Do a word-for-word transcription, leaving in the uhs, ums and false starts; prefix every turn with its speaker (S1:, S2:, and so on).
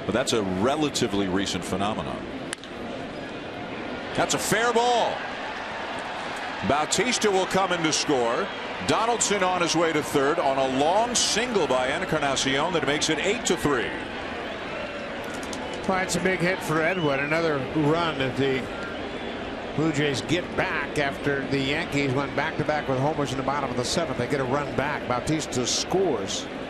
S1: but that's a relatively recent phenomenon. That's a fair ball. Bautista will come in to score. Donaldson on his way to third on a long single by Encarnacion that makes it eight to three.
S2: Well, it's a big hit for Edwin. Another run that the Blue Jays get back after the Yankees went back to back with homers in the bottom of the seventh. They get a run back. Bautista scores.